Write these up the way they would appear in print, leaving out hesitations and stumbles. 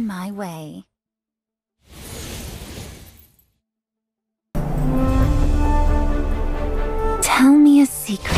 my way. Tell me a secret.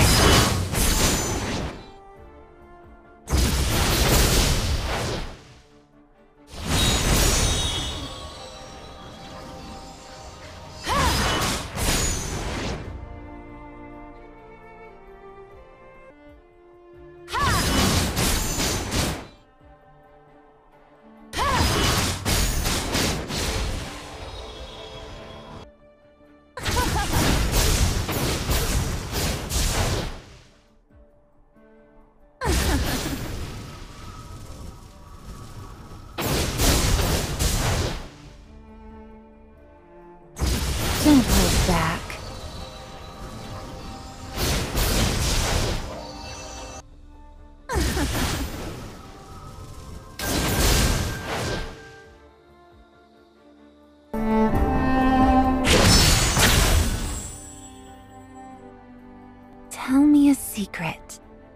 Don't hold back. Tell me a secret.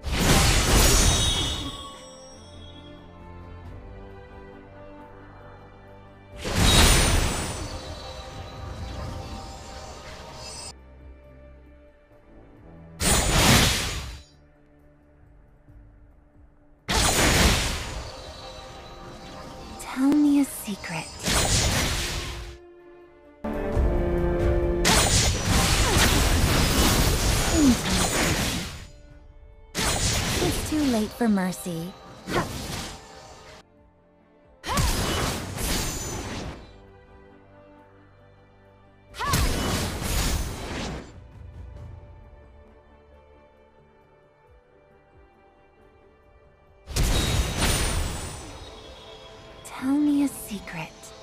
Tell me a secret. It's too late for mercy. Tell me a secret.